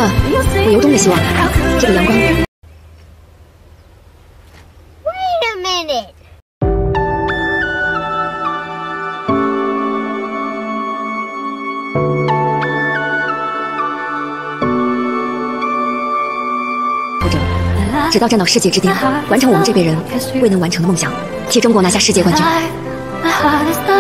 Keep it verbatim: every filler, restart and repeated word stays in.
刻，我由衷的希望这个阳光。 Wait a minute. 或者，直到站到世界之巅，完成我们这辈人未能完成的梦想，替中国拿下世界冠军。